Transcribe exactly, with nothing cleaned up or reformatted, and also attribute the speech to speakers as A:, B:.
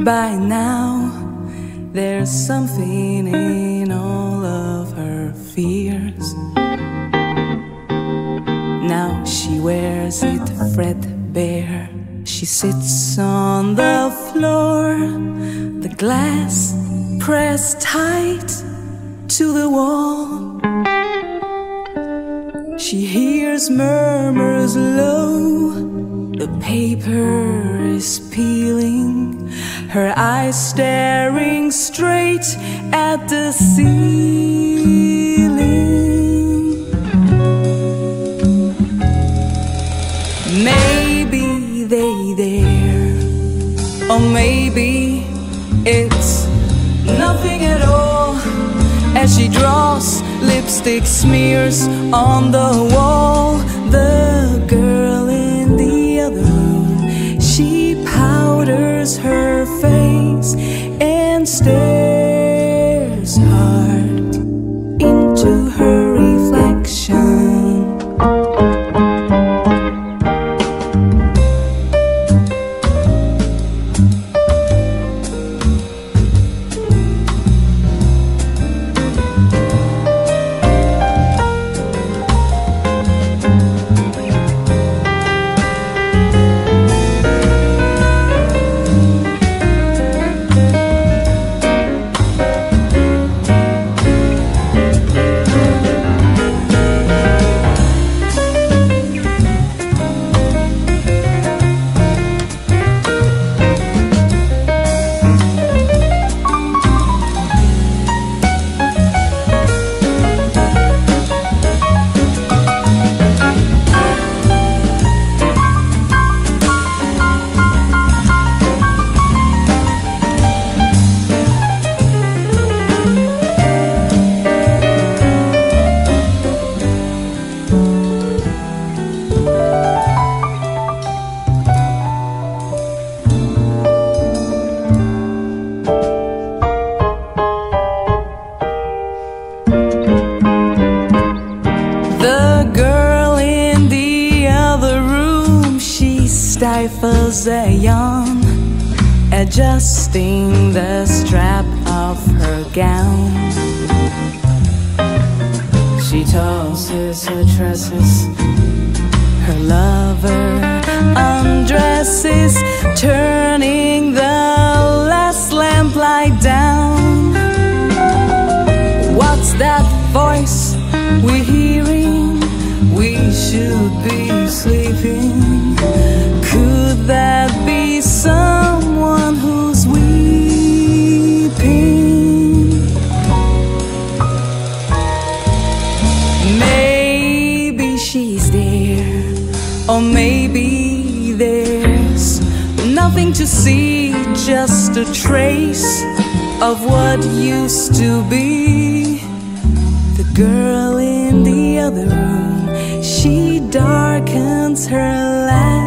A: By now, there's something in all of her fears. Now she wears it threadbare. She sits on the floor, the glass pressed tight to the wall. She hears murmurs low. The paper is peeling, her eyes staring straight at the ceiling. Maybe they there, or maybe it's nothing at all. As she draws lipstick smears on the wall, the girl in the other room, she powders her face and stares hard into her reflection. Stifles a yawn, adjusting the strap of her gown. She tosses her tresses, her lover undresses, turning the last lamplight down. What's that voice we're hearing? We should be sleeping. Could that be someone who's weeping? Maybe she's there, or maybe there's nothing to see, just a trace of what used to be. The girl in the other room, she darkens her laugh